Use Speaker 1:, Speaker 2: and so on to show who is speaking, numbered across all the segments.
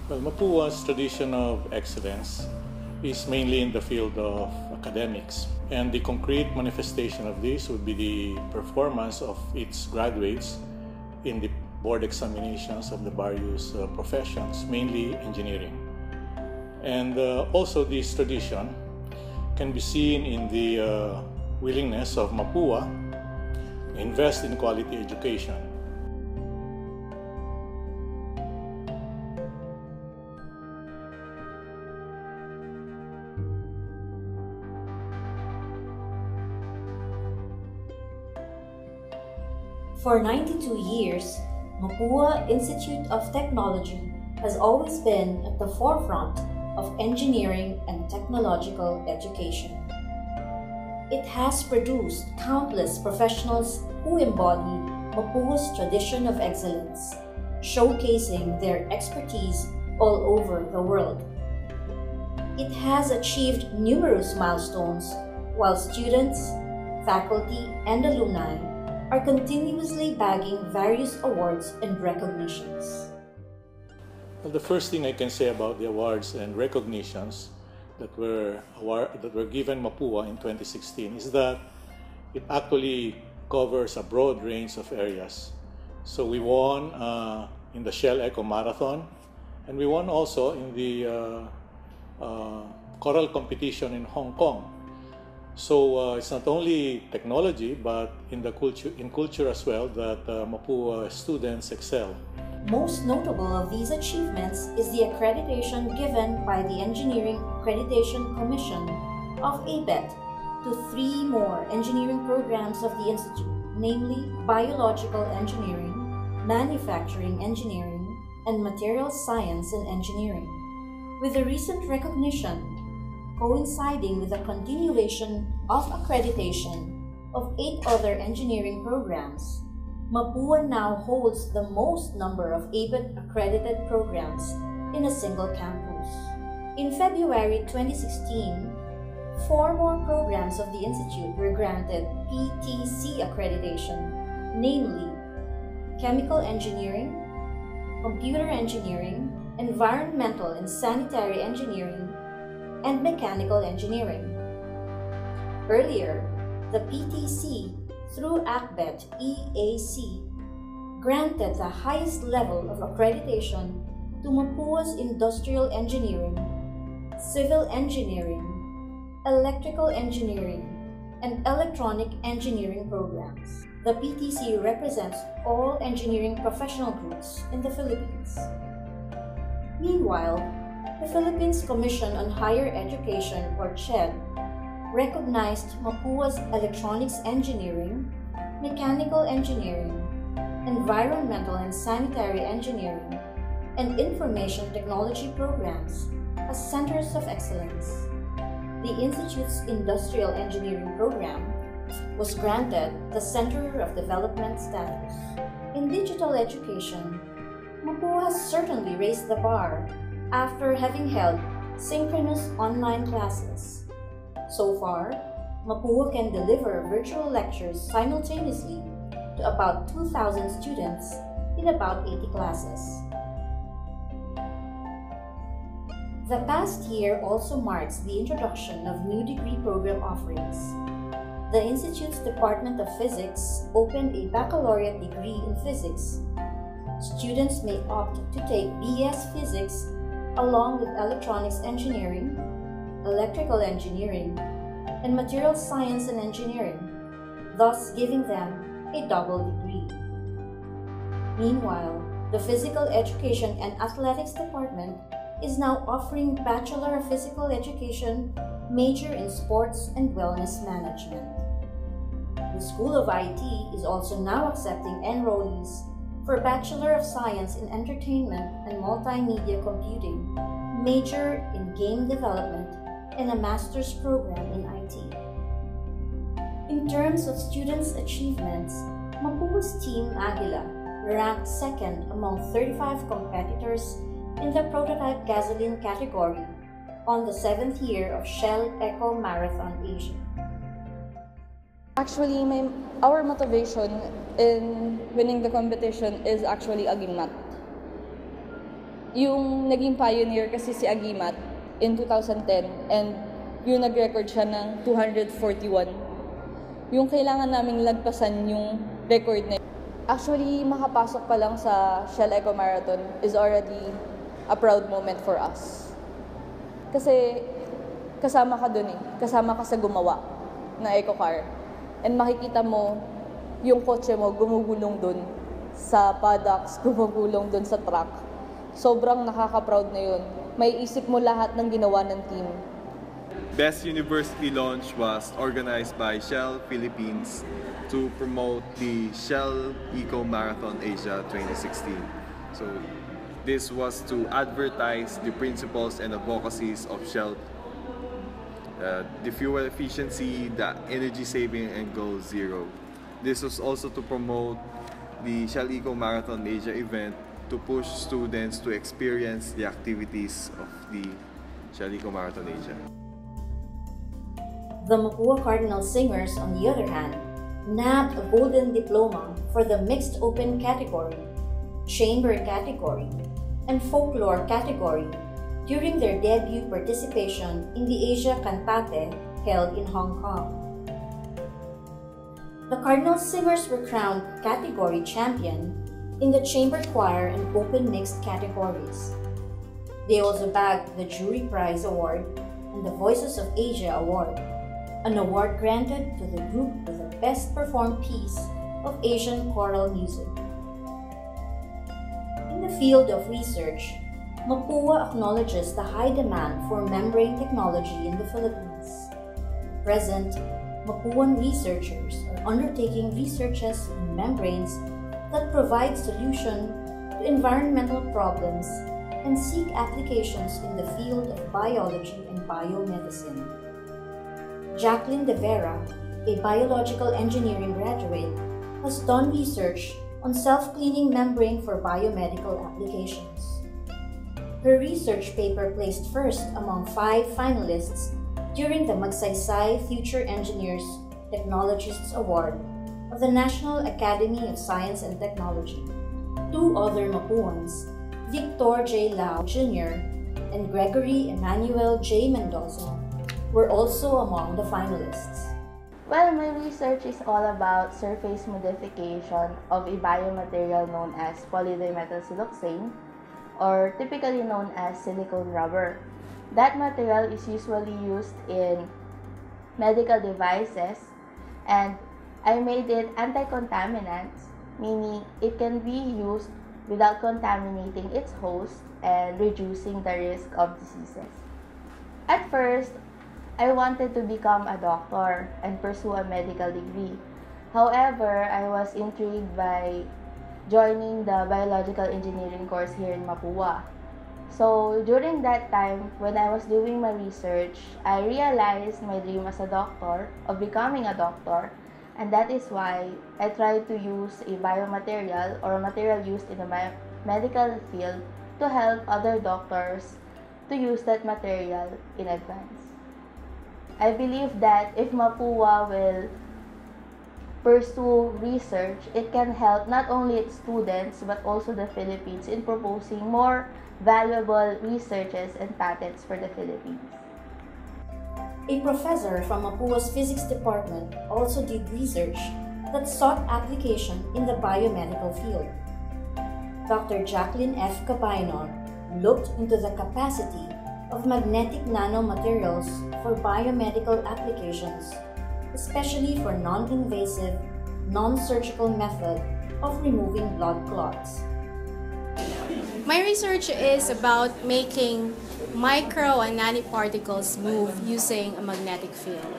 Speaker 1: Well, Mapua's tradition of excellence is mainly in the field of academics. And the concrete manifestation of this would be the performance of its graduates in the board examinations of the various professions, mainly engineering. And also this tradition can be seen in the willingness of Mapua to invest in quality education.
Speaker 2: For 92 years, Mapúa Institute of Technology has always been at the forefront of engineering and technological education. It has produced countless professionals who embody Mapúa's tradition of excellence, showcasing their expertise all over the world. It has achieved numerous milestones while students, faculty, and alumni are continuously bagging various awards and recognitions.
Speaker 1: Well, the first thing I can say about the awards and recognitions that were given Mapua in 2016 is that it actually covers a broad range of areas. So we won in the Shell Eco Marathon, and we won also in the choral competition in Hong Kong. So it's not only technology, but in culture as well that Mapua students excel.
Speaker 2: Most notable of these achievements is the accreditation given by the Engineering Accreditation Commission of ABET to 3 more engineering programs of the Institute, namely Biological Engineering, Manufacturing Engineering, and Materials Science and Engineering. With the recent recognition coinciding with the continuation of accreditation of 8 other engineering programs, Mapua now holds the most number of ABET accredited programs in a single campus. In February 2016, 4 more programs of the Institute were granted PTC accreditation, namely Chemical Engineering, Computer Engineering, Environmental and Sanitary Engineering, and Mechanical Engineering. Earlier, the PTC through ACBET EAC granted the highest level of accreditation to Mapua's Industrial Engineering, Civil Engineering, Electrical Engineering, and Electronic Engineering programs. The PTC represents all engineering professional groups in the Philippines. Meanwhile, the Philippines Commission on Higher Education, or CHED, recognized Mapua's Electronics Engineering, Mechanical Engineering, Environmental and Sanitary Engineering, and Information Technology programs as centers of excellence. The Institute's Industrial Engineering program was granted the Center of Development status. In digital education, Mapua has certainly raised the bar after having held synchronous online classes. So far, Mapua can deliver virtual lectures simultaneously to about 2,000 students in about 80 classes. The past year also marks the introduction of new degree program offerings. The Institute's Department of Physics opened a baccalaureate degree in physics. Students may opt to take BS Physics along with Electronics Engineering, Electrical Engineering, and Materials Science and Engineering, thus giving them a double degree. Meanwhile, the Physical Education and Athletics Department is now offering Bachelor of Physical Education major in Sports and Wellness Management. The School of IT is also now accepting enrollees for Bachelor of Science in Entertainment and Multimedia Computing, major in Game Development, and a master's program in IT. In terms of students' achievements, Mapua's Team Aguila ranked 2nd among 35 competitors in the prototype gasoline category on the 7th year of Shell Eco Marathon Asia.
Speaker 3: Actually, our motivation in winning the competition is actually agimat. yung naging pioneer kasi si Agimat in 2010 and yung nag-record siya ng 241. Yung kailangan naming lagpasan yung record na yun. Actually, makapasok pa lang sa Shell Eco Marathon is already a proud moment for us. Kasi kasama ka dun eh. Kasama ka sa gumawa ng eco car. And makikita mo yung kotse mo gumugulong dun sa paddocks, gumugulong dun sa truck. Sobrang nakaka-proud na yun. May isip mo lahat ng ginawa ng team.
Speaker 4: Best University launch was organized by Shell Philippines to promote the Shell Eco Marathon Asia 2016. So this was to advertise the principles and advocacies of Shell, the fuel efficiency, the energy saving, and goal zero. This was also to promote the Shell Eco Marathon Asia event to push students to experience the activities of the Shell Eco Marathon Asia.
Speaker 2: The Mapúa Cardinal Singers, on the other hand, nabbed a golden diploma for the mixed open category, chamber category, and folklore category during their debut participation in the Asia Cantate held in Hong Kong. The Cardinal Singers were crowned category champion in the chamber choir and open mixed categories. They also bagged the Jury Prize Award and the Voices of Asia Award, an award granted to the group with the best performed piece of Asian choral music. In the field of research, Mapúa acknowledges the high demand for membrane technology in the Philippines. At present, Mapuan researchers are undertaking researches in membranes that provide solution to environmental problems and seek applications in the field of biology and biomedicine. Jacqueline De Vera, a biological engineering graduate, has done research on self-cleaning membrane for biomedical applications. Her research paper placed first among 5 finalists during the Magsaysay Future Engineers Technologists Award of the National Academy of Science and Technology. 2 other Mapuans, Victor J. Lau Jr. and Gregory Emmanuel J. Mendoza, were also among the finalists.
Speaker 5: Well, my research is all about surface modification of a biomaterial known as polydimethylsiloxane, or typically known as silicone rubber. That material is usually used in medical devices, and I made it anti-contaminant, meaning it can be used without contaminating its host and reducing the risk of diseases. At first, I wanted to become a doctor and pursue a medical degree. However, I was intrigued by joining the biological engineering course here in Mapúa. So during that time, when I was doing my research, I realized my dream as a doctor, of becoming a doctor, and that is why I tried to use a biomaterial or a material used in the medical field to help other doctors to use that material in advance. I believe that if Mapúa will pursue research, it can help not only its students but also the Philippines in proposing more valuable researches and patents for the Philippines.
Speaker 2: A professor from Mapúa's physics department also did research that sought application in the biomedical field. Dr. Jacqueline F. Cabaynor looked into the capacity of magnetic nanomaterials for biomedical applications, especially for non-invasive, non-surgical method of removing blood clots.
Speaker 6: My research is about making micro and nanoparticles move using a magnetic field.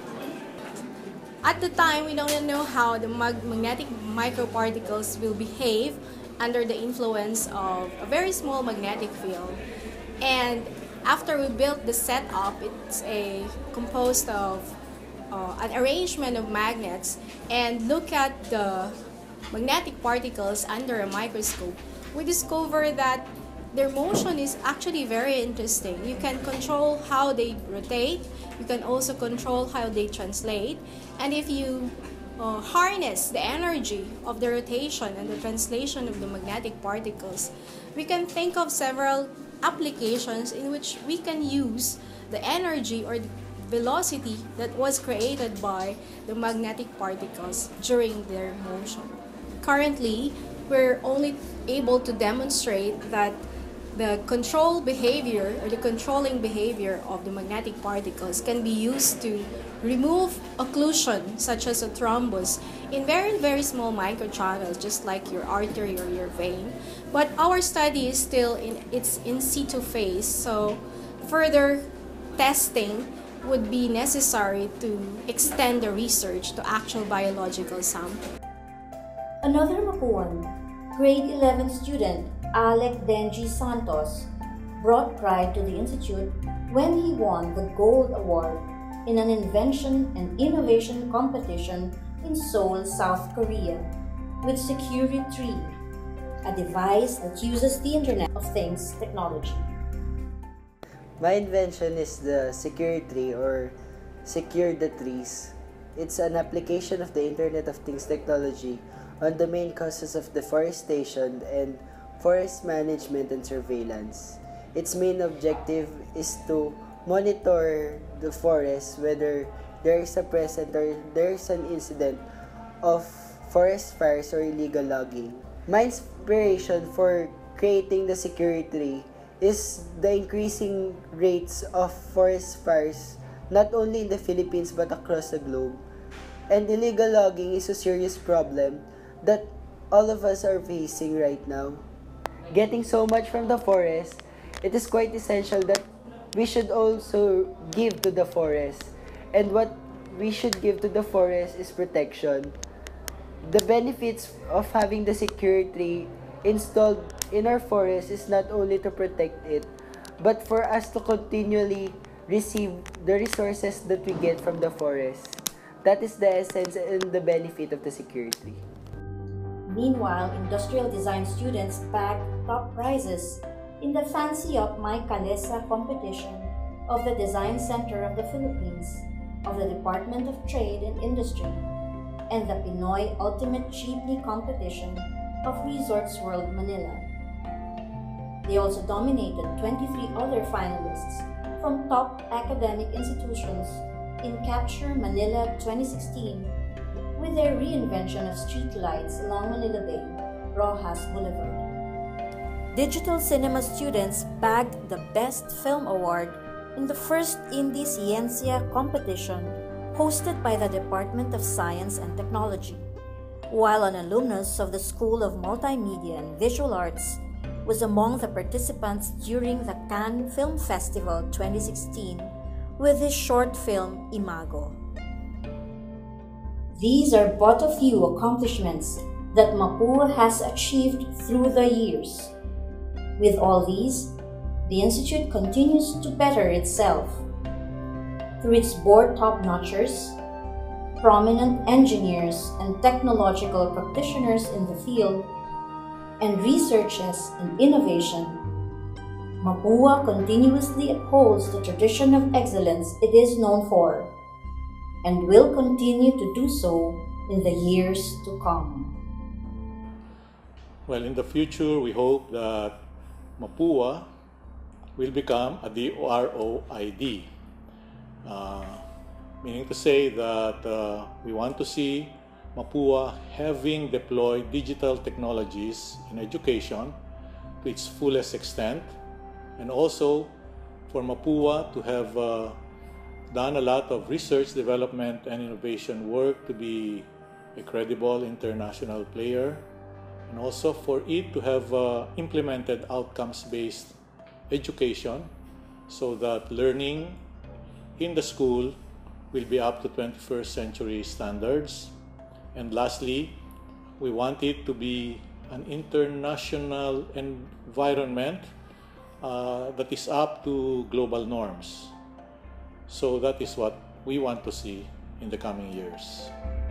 Speaker 6: At the time, we don't know how the magnetic microparticles will behave under the influence of a very small magnetic field. And after we built the setup, it's composed of an arrangement of magnets, and look at the magnetic particles under a microscope, we discover that their motion is actually very interesting. You can control how they rotate, you can also control how they translate, and if you harness the energy of the rotation and the translation of the magnetic particles, we can think of several applications in which we can use the energy or the velocity that was created by the magnetic particles during their motion. Currently, we're only able to demonstrate that the control behavior or the controlling behavior of the magnetic particles can be used to remove occlusion such as a thrombus in very, very small microchannels just like your artery or your vein. But our study is still in its in situ phase, so further testing would be necessary to extend the research to actual biological samples.
Speaker 2: Another Mapuan, grade 11 student Alec Denji Santos, brought pride to the Institute when he won the Gold Award in an invention and innovation competition in Seoul, South Korea, with Security 3, a device that uses the Internet of Things technology.
Speaker 7: My invention is the Security Tree or Secure the Trees. It's an application of the Internet of Things technology on the main causes of deforestation and forest management and surveillance. Its main objective is to monitor the forest whether there is a present or there is an incident of forest fires or illegal logging. My inspiration for creating the Security Tree is the increasing rates of forest fires not only in the Philippines but across the globe. And illegal logging is a serious problem that all of us are facing right now. Getting so much from the forest, it is quite essential that we should also give to the forest. And what we should give to the forest is protection. The benefits of having the Security installed in our forest is not only to protect it, but for us to continually receive the resources that we get from the forest. That is the essence and the benefit of the Security.
Speaker 2: Meanwhile, industrial design students bagged top prizes in the Fancy Up My Calesa competition of the Design Center of the Philippines, of the Department of Trade and Industry, and the Pinoy Ultimate Jeepney competition of Resorts World Manila. They also dominated 23 other finalists from top academic institutions in Capture Manila 2016 with their reinvention of street lights along Manila Bay, Rojas Boulevard. Digital cinema students bagged the Best Film Award in the first Indie Ciencia competition hosted by the Department of Science and Technology, while an alumnus of the School of Multimedia and Visual Arts was among the participants during the Cannes Film Festival 2016 with his short film Imago. These are but a few accomplishments that Mapúa has achieved through the years. With all these, the Institute continues to better itself. Through its board top-notchers, prominent engineers and technological practitioners in the field, and researches and innovation, Mapúa continuously upholds the tradition of excellence it is known for, and will continue to do so in the years to come.
Speaker 1: Well, in the future, we hope that Mapúa will become a DROID, meaning to say that we want to see Mapúa having deployed digital technologies in education to its fullest extent, and also for Mapúa to have done a lot of research, development, and innovation work to be a credible international player, and also for it to have implemented outcomes-based education so that learning in the school will be up to 21st century standards. And lastly, we want it to be an international environment that is up to global norms. So that is what we want to see in the coming years.